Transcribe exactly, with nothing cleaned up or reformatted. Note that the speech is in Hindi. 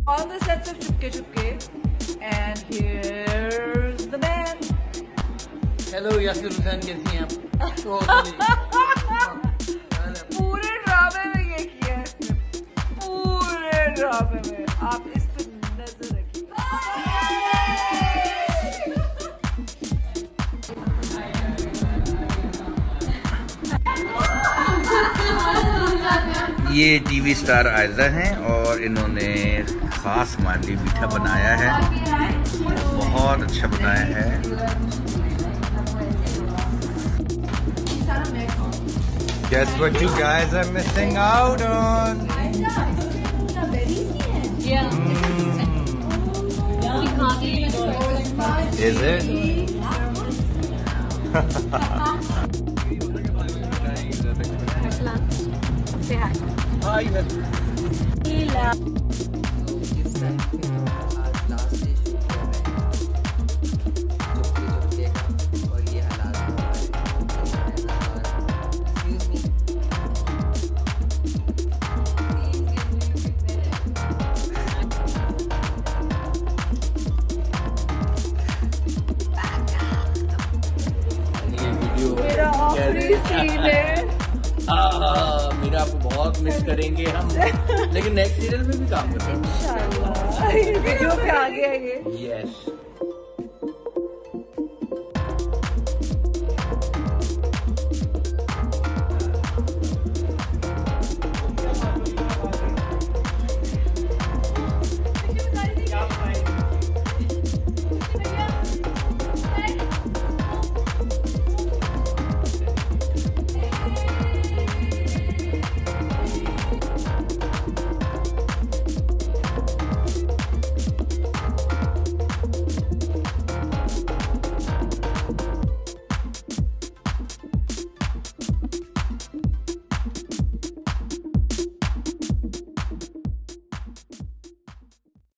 On the sets of Chupke Chupke, and here's the man. Hello, Yasir Hussain, कैसी हैं आप? पूरे ड्रामे में ये किया है इसने, पूरे ड्रामे में। आप इस पे नजर रखिए। ये टीवी स्टार आयजा हैं और इन्होंने खास हमारे लिए मीठा बनाया है, बहुत अच्छा बनाया है। Guess what you guys are missing out on? Yeah. Mm. Is it? Say hi. Hi. मेरा आखिरी सीन है। हाँ, मेरा आपको बहुत मिस करेंगे हम, लेकिन नेक्स्ट सीरियल में भी काम करेंगे इंशाल्लाह। वीडियो पे आ गया ये। यस।